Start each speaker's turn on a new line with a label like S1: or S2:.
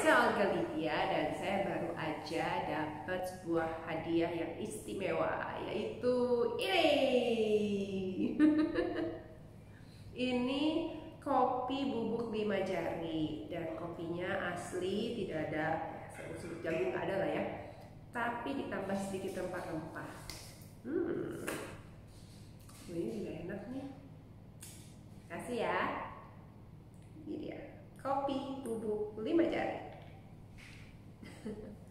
S1: saya Olga Lydia dan saya baru aja dapat sebuah hadiah yang istimewa, yaitu ini. Ini kopi bubuk 5 jari dan kopinya asli, tidak ada unsur jagung, ada lah ya, tapi ditambah sedikit rempah-rempah. Ini juga enak nih. Kasih ya. Ini dia kopi bubuk 5 jari.